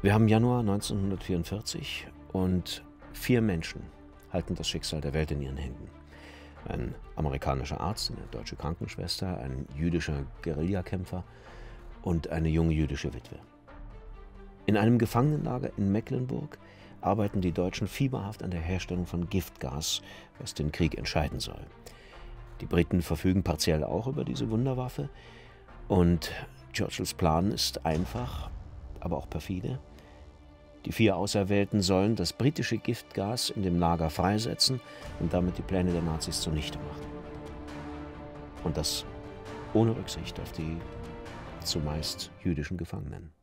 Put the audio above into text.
Wir haben Januar 1944 und 4 Menschen halten das Schicksal der Welt in ihren Händen. Ein amerikanischer Arzt, eine deutsche Krankenschwester, ein jüdischer Guerillakämpfer und eine junge jüdische Witwe. In einem Gefangenenlager in Mecklenburg arbeiten die Deutschen fieberhaft an der Herstellung von Giftgas, was den Krieg entscheiden soll. Die Briten verfügen partiell auch über diese Wunderwaffe und Churchills Plan ist einfach, aber auch perfide. Die 4 Auserwählten sollen das britische Giftgas in dem Lager freisetzen und damit die Pläne der Nazis zunichte machen. Und das ohne Rücksicht auf die zumeist jüdischen Gefangenen.